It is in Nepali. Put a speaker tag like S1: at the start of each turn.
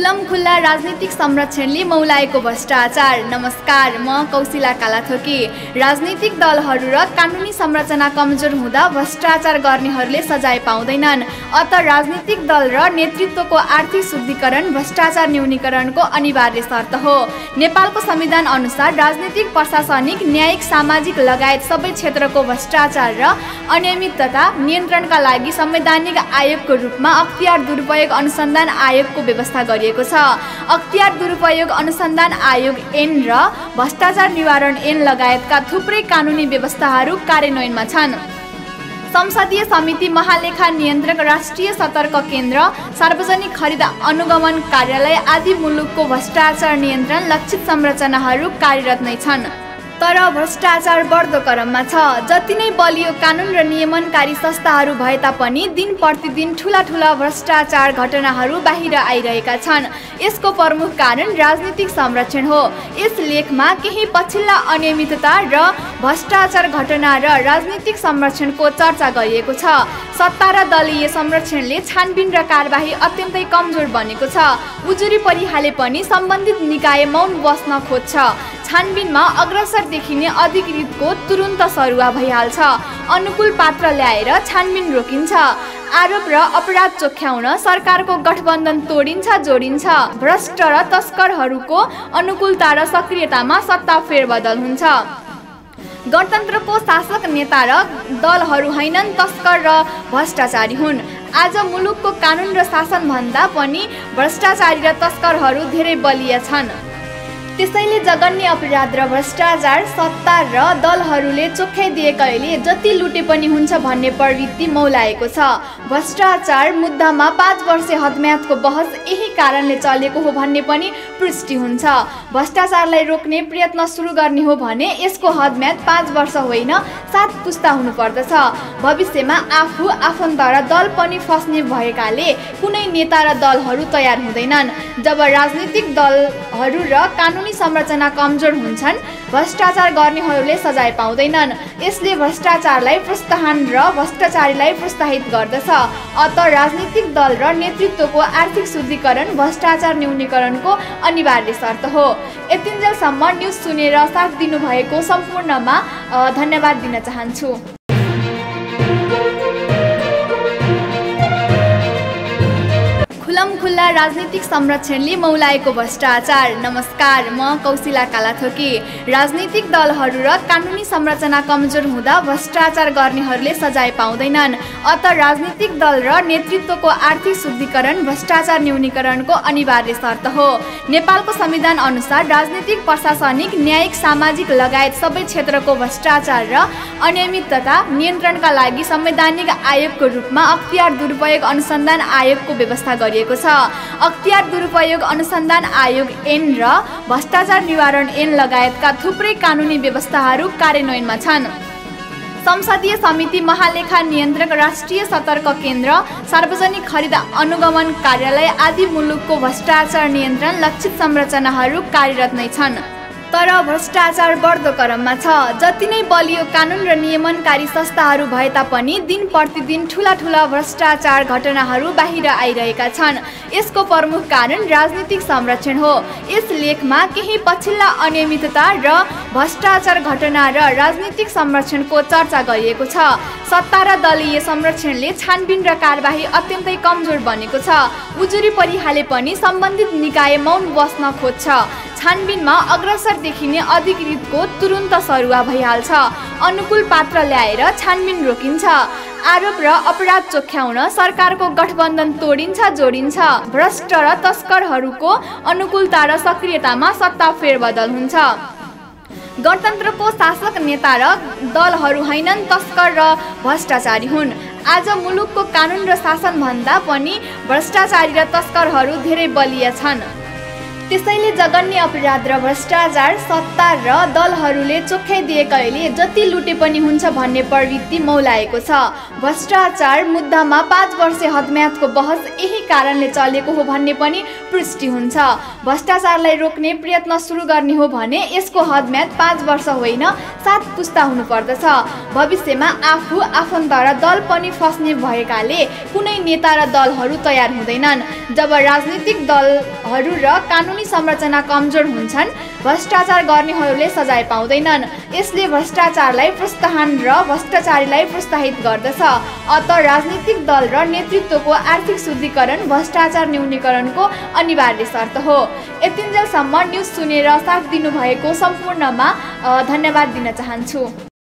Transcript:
S1: खुल्ला राजनीतिक संरक्षणले मौलाएको भ्रष्टाचार। नमस्कार, म कौशिला कालाथोकी। राजनीतिक दलहरू र कानुनी संरचना कमजोर हुँदा भ्रष्टाचार गर्नेहरूले सजाय पाउँदैनन्। अत राजनीतिक दल र नेतृत्वको आर्थिक शुद्धिकरण भ्रष्टाचार न्यूनीकरणको अनिवार्य शर्त हो। नेपालको संविधान अनुसार राजनीतिक, प्रशासनिक, न्यायिक, सामाजिक लगायत सबै क्षेत्रको भ्रष्टाचार र अनियमितता नियन्त्रणका लागि संवैधानिक आयोगको रूपमा अख्तियार दुरुपयोग अनुसन्धान आयोगको व्यवस्था गरिएको छ। अख्तियार दुरुपयोग अनुसन्धान आयोग ऐन र भ्रष्टाचार निवारण ऐन लगायतका थुप्रै कानुनी व्यवस्थाहरू कार्यान्वयनमा छन्। संसदीय समिति, महालेखा नियन्त्रक, राष्ट्रिय सतर्क केन्द्र, सार्वजनिक खरिद अनुगमन कार्यालय आदि मुलुकको भ्रष्टाचार नियन्त्रण लक्षित संरचनाहरू कार्यरत नै छन्। तर भ्रष्टाचार बढ्दो क्रममा छ। जति नै बलियो कानुन र नियमनकारी संस्थाहरू भए तापनि दिन प्रतिदिन ठूला भ्रष्टाचार घटनाहरू बाहिर आइरहेका छन्। यसको प्रमुख कारण राजनीतिक संरक्षण हो। यस लेखमा केही पछिल्ला अनियमितता र भ्रष्टाचार घटना र राजनीतिक संरक्षणको चर्चा गरिएको छ। सत्ता र दलीय संरक्षणले छानबिन र कारबाही अत्यन्तै कमजोर बनेको छ। उजुरी परिहाले पनि सम्बन्धित निकाय मौन बस्न खोज्छ। छानबिनमा अग्रसर देखिने अधिकृतको तुरुन्त सरुवा भइहाल्छ। अनुकूल पात्र ल्याएर छानबिन रोकिन्छ। आरोप र अपराध चोख्याउन सरकारको गठबन्धन तोडिन्छ जोडिन्छ। भ्रष्ट र तस्करहरूको अनुकूलता र सक्रियतामा सत्ता फेरबदल हुन्छ। गणतन्त्रको शासक नेता र दलहरू हैनन्, तस्कर र भ्रष्टाचारी हुन्। आज मुलुकको कानुन र शासन भन्दा पनि भ्रष्टाचारी र तस्करहरू धेरै बलिया छन्। त्यसैले जघन्य अपराध र भ्रष्टाचार सत्ता र दलहरूले चोख्याइदिएकाले जति लुटे पनि हुन्छ भन्ने प्रवृत्ति मौलाएको छ। भ्रष्टाचार मुद्दामा 5 वर्षे हदम्यादको बहस यही कारणले चलेको हो भन्ने पनि पुष्टि हुन्छ। भ्रष्टाचारलाई रोक्ने प्रयत्न सुरु गर्ने हो भने यसको हदम्याद 5 वर्ष होइन 7 पुस्ता हुनुपर्दछ। भविष्यमा आफू, आफन्त र दल पनि फस्ने भएकाले कुनै नेता र दलहरू तयार हुँदैनन्। जब राजनीतिक दलहरू र कानुनी संरचना कमजोर हुन्छन्, भ्रष्टाचार गर्नेहरूले सजाय पाउँदैनन्। यसले भ्रष्टाचारलाई प्रोत्साहन र भ्रष्टाचारीलाई प्रोत्साहित गर्दछ। अत राजनीतिक दल र नेतृत्वको आर्थिक शुद्धिकरण भ्रष्टाचार न्यूनीकरणको अनिवार्य शर्त हो। यतिन्जेलसम्म न्युज सुनेर साथ दिनुभएको सम्पूर्णमा धन्यवाद दिन चाहन्छु। खुल्ला राजनीतिक संरक्षणले मौलाएको भ्रष्टाचार। नमस्कार, म कौशिला कालाथोकी। राजनीतिक दलहरू र कानुनी संरचना कमजोर हुँदा भ्रष्टाचार गर्नेहरूले सजाय पाउँदैनन्। अत राजनीतिक दल र नेतृत्वको आर्थिक शुद्धिकरण भ्रष्टाचार न्यूनीकरणको अनिवार्य शर्त हो। नेपालको संविधान अनुसार राजनीतिक, प्रशासनिक, न्यायिक, सामाजिक लगायत सबै क्षेत्रको भ्रष्टाचार र अनियमितता नियन्त्रणका लागि संवैधानिक आयोगको रूपमा अख्तियार दुरुपयोग अनुसन्धान आयोगको व्यवस्था गरिएको छ। अख्तियार दुरुपयोग अनुसन्धान आयोग ऐन र भ्रष्टाचार निवारण ऐन लगायतका थुप्रै कानुनी व्यवस्थाहरू कार्यान्वयनमा छन्। संसदीय समिति, महालेखा नियन्त्रक, राष्ट्रिय सतर्क केन्द्र, सार्वजनिक खरिद अनुगमन कार्यालय आदि मुलुकको भ्रष्टाचार नियन्त्रण लक्षित संरचनाहरू कार्यरत नै छन्। तर भ्रष्टाचार बढ्दो क्रममा छ। जति नै बलियो कानुन र नियमनकारी संस्थाहरू भए तापनि दिन प्रतिदिन ठूला भ्रष्टाचार घटनाहरू बाहिर आइरहेका छन्। यसको प्रमुख कारण राजनीतिक संरक्षण हो। यस लेखमा केही पछिल्ला अनियमितता र भ्रष्टाचार घटना र राजनीतिक संरक्षणको चर्चा गरिएको छ। सत्ता र दलीय संरक्षणले छानबिन र कारबाही अत्यन्तै कमजोर बनेको छ। उजुरी परिहाले पनि सम्बन्धित निकाय मौन बस्न खोज्छ। छानबिनमा अग्रसर देखिने अधिकृतको तुरुन्त सरुवा भइहाल्छ। अनुकूल पात्र ल्याएर छानबिन रोकिन्छ। आरोप र अपराध चोख्याउन सरकारको गठबन्धन तोडिन्छ जोडिन्छ। भ्रष्ट र तस्करहरूको अनुकूलता र सक्रियतामा सत्ता फेरबदल हुन्छ। गणतन्त्रको शासक नेता र दलहरू हैनन्, तस्कर र भ्रष्टाचारी हुन्। आज मुलुकको कानुन र शासन भन्दा पनि भ्रष्टाचारी र तस्करहरू धेरै बलिया छन्। त्यसैले जघन्य अपराध र भ्रष्टाचार सत्ता र दलहरूले चोख्याइदिएकाले जति लुटे पनि हुन्छ भन्ने प्रवृत्ति मौलाएको छ। भ्रष्टाचार मुद्दामा 5 वर्षे हदम्यादको बहस यही कारणले चलेको हो भन्ने पनि पुष्टि हुन्छ। भ्रष्टाचारलाई रोक्ने प्रयत्न सुरु गर्ने हो भने यसको हदम्याद 5 वर्ष होइन 7 पुस्ता हुनुपर्दछ। भविष्यमा आफू आफन्त र दल पनि फस्ने भएकाले कुनै नेता र दलहरू तयार हुँदैनन्। जब राजनीतिक दलहरू र कानुनी संरचना कमजोर हुन्छन् भ्रष्टाचार गर्नेहरूले सजाय पाउँदैनन्। यसले भ्रष्टाचारलाई प्रोत्साहन र भ्रष्टाचारीलाई प्रोत्साहित गर्दछ। अत राजनीतिक दल र नेतृत्वको आर्थिक शुद्धिकरण भ्रष्टाचार न्यूनीकरणको अनिवार्य शर्त हो। यतिन्जेलसम्म न्युज सुनेर साथ दिनुभएको सम्पूर्णमा धन्यवाद दिन चाहन्छु।